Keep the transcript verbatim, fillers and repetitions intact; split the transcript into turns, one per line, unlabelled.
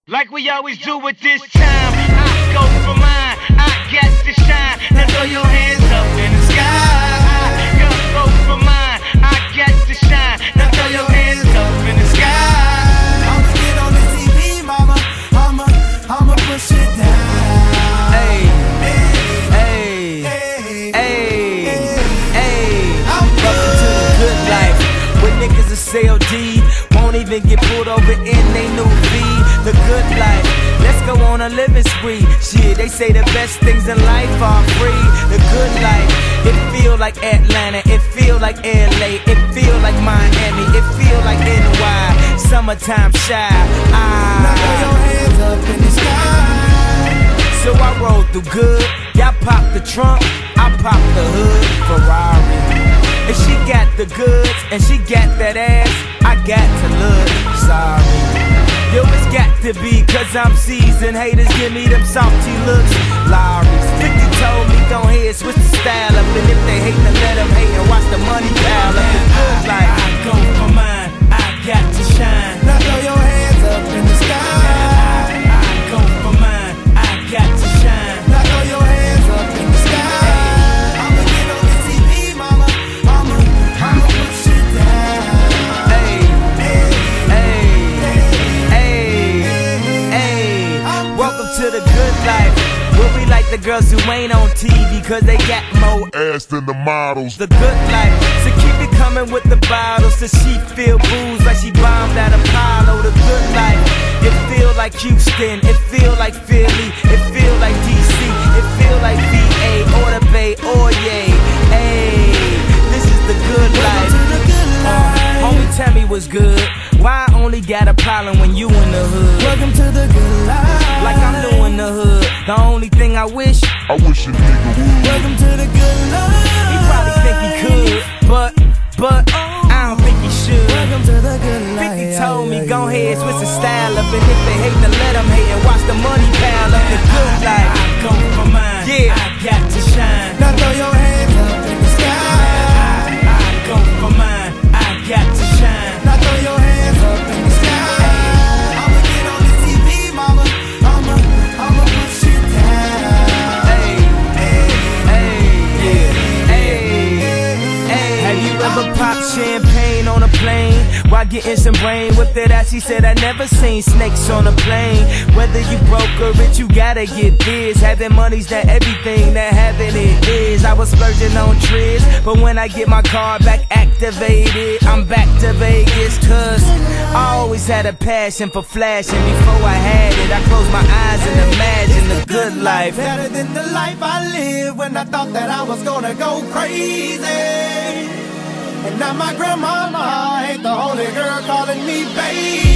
Like we always do at this time, I go for mine, I got to shine. Now throw your hands up in the sky. I go for mine, I got to shine. Now throw your hands up in the sky.
I'ma get on the T V, mama. I'ma, I'ma push it down.
Hey, hey, hey, hey, hey. Welcome to the good life, where niggas is C L D, won't even get pulled over in they new V. The good life, let's go on a living spree. Shit, they say the best things in life are free. The good life, it feel like Atlanta, it feel like L A, it feel like Miami, it feel like N Y. Summertime shy. Ah.
Now throw your hands up in the sky.
So I roll through good, y'all pop the trunk, I pop the hood, Ferrari. And she got the goods, and she got that ass, I got to look sorry. Yo, it's got to be, cause I'm seasoned. Haters give me them salty looks. Lowry's fifty told me, go ahead, switch the style up. And if they hate, then let them hate and watch the money pile up. The good life, I go for mine, I got to shine.
Now throw your hands up in the sky.
I, I go for mine, I got to shine.
Now throw your hands up in the sky. I'ma get on the T V, mama. I'ma, I'ma push it down.
Hey, hey, hey, hey. Welcome to the good life, where we like the girls who ain't on T V, cause they got more
ass than the models.
The good life, so keep it coming with the bottles, so she feel booze like she bombed at Apollo. The good life, it feel like Houston, it feel like Philly, it feel like D C, it feel like V A or the Bay or yay. Hey, this is the good life. Uh, homie, tell me what's good. Why I only got a problem when you in the hood?
Welcome to the good life.
Like I'm doing the hood. The only thing I wish,
I wish a nigga would.
Welcome to the good life.
he probably think he could, but, but, I don't think he should.
Welcome to the good life.
fifty told me, go ahead, switch the style up. And if they hate, then let them hate and watch the money pile up. The good life, I go for mine, yeah, I got to shine.
Now throw your hands up in the sky.
I, I go for mine, I got to shine.
Now throw your hands up in the sky. I'ma get on the T V, mama. I'ma, I'ma push it down.
Hey, hey, hey, yeah, hey, hey. Have you ever popped champagne on a plane while getting some brain with it? As she said, I never seen snakes on a plane. Whether you broke or rich, you gotta get this. Having money's not everything that having it is. I was splurging on trips, but when I get my car back activated, I'm back to Vegas. Cause I always had a passion for flashing. Before I had it, I closed my eyes and imagined the good life.
Better than the life I lived when I thought that I was gonna go crazy. And now my grandmama ain't the only girl calling me baby.